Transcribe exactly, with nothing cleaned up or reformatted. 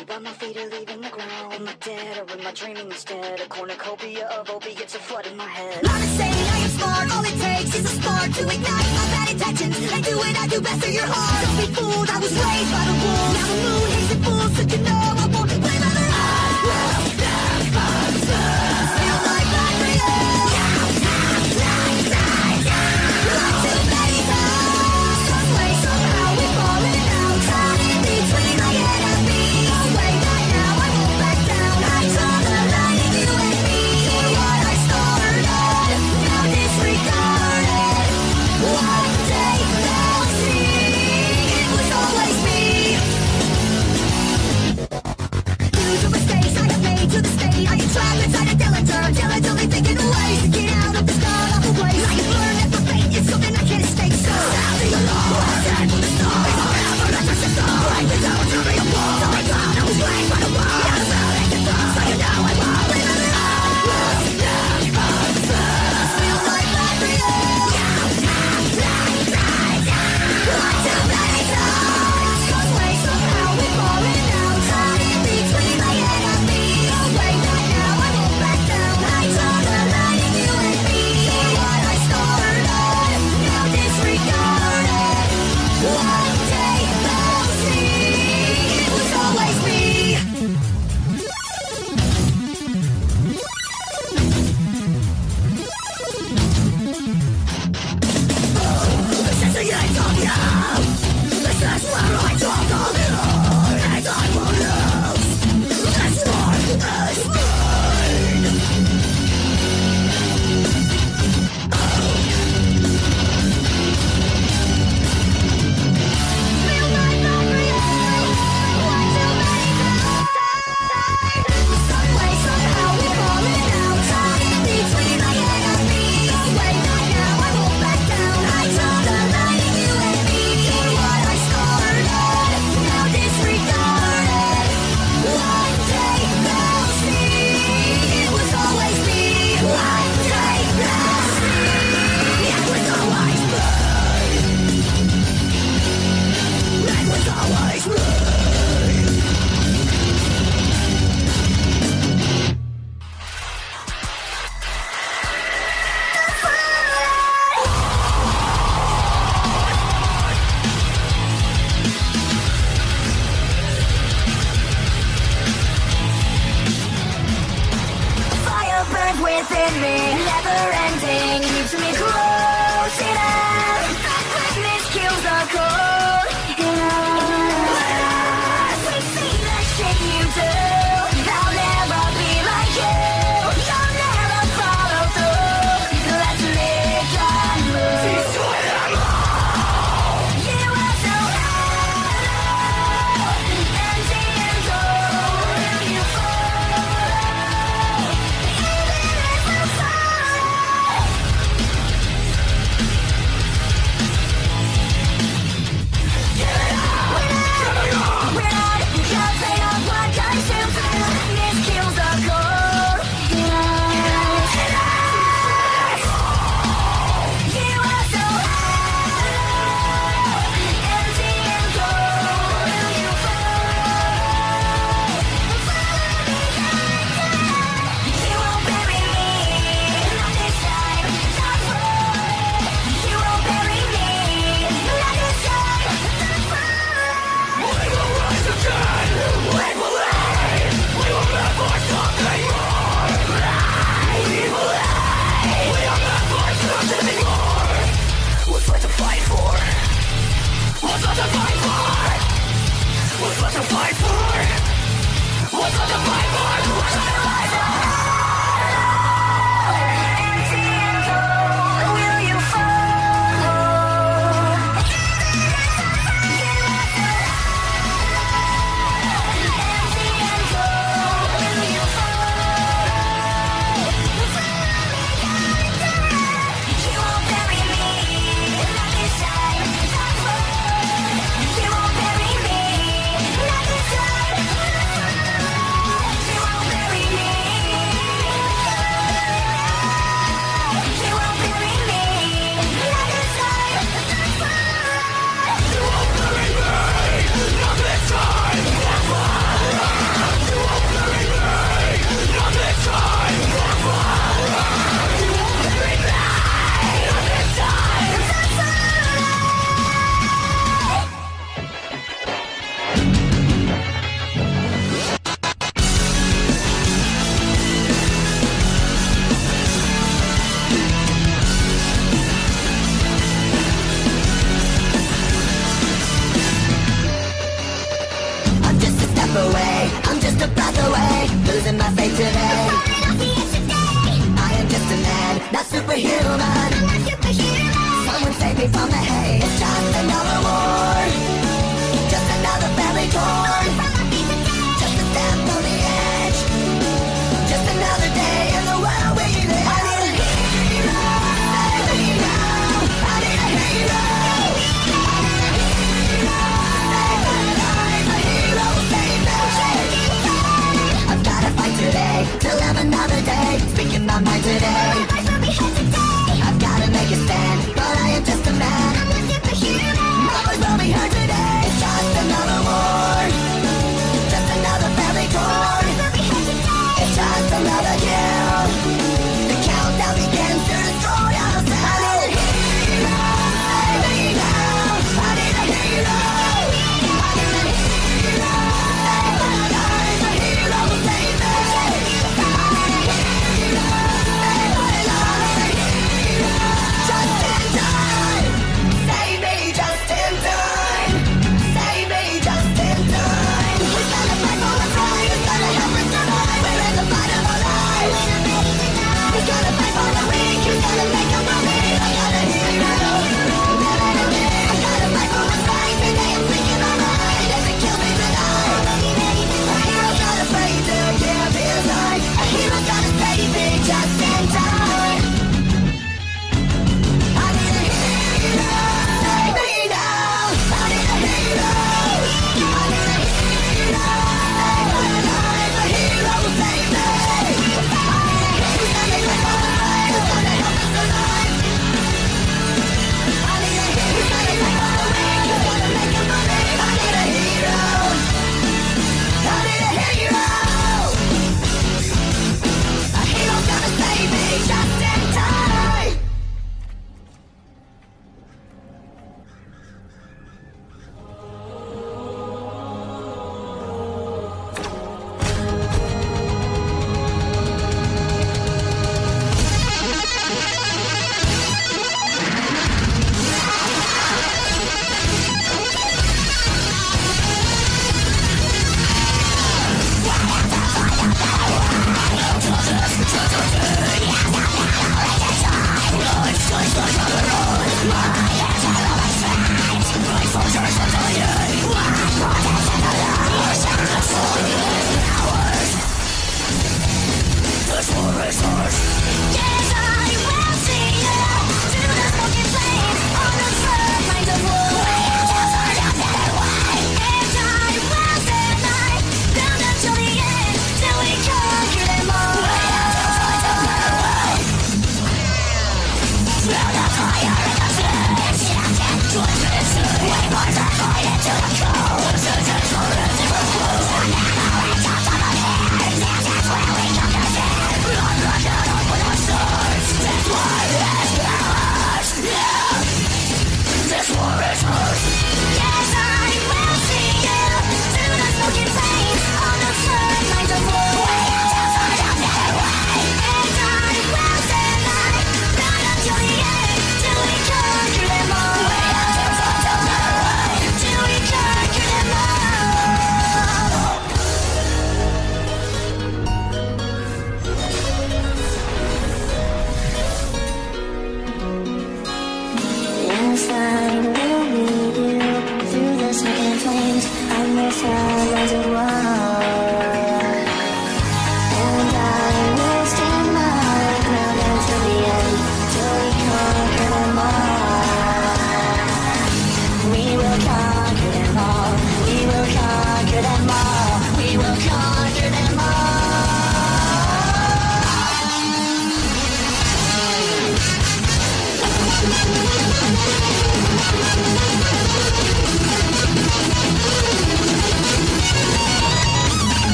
but my feet are leaving the ground. Am I dead or am I dreaming instead? A cornucopia of opiates are flooding my head. I'm insane, I am smart, all it takes is a spark to ignite my bad intentions. I do it, I do best through your heart. Don't be fooled, I was raised by the wolves. Now the moon hates it fools, so you know I won't play by the rules. Feel like black for you. Like too many times. Some way, somehow we're falling out. Caught in between my enemies. No way, not now, I won't back down. I draw the line in you and me. You're what I started, now disregarded. One day they'll see it was always me. Due to mistakes I have made to the state, I am trapped inside a diligent, diligently thinking of ways to get out of this god-awful place. I have learned that my fate is something I can't escape. So sound the alarm, I stand for the stars. It's forever, let your system break me down to be a wall. So I thought I was raised by the wall. Yeah, the sound ain't the thought, so you know I won't live in it all. Feel like black for you. Like too many times. Some way, somehow we're falling out. Caught in between my enemies. No way, not now, I won't back down. I draw the line in you and me. You're what I started, now disregarded. One day they'll see it was always me. This is the end of you. This is where I draw the line, and I will lose. This life is mine. Feel like not real. One too many times. Some way, somehow we're falling out. Caught in between my enemies. No way, not now, I won't back down. I draw the line in you and me. You're what I started, now disregarded. One day they'll see it was always me. One day they'll see it was always me. It was always me. Fire burns within me, never ending, keeps me close enough. Darkness kills the cold. Sweet see the shit you do. I'll never be like you. You'll never follow through. Let's make a move. You are so hollow, empty and cold. Will you follow? Even if we fall, fight today. I am just a man, not superhuman. Someone save me from the hate. It's just another war, just another family torn, just a step on the edge, just another day in the world we live. I need a hero, save me now. I need a hero, save my life. A hero will save me. I've gotta fight today to live another day, speaking my mind today.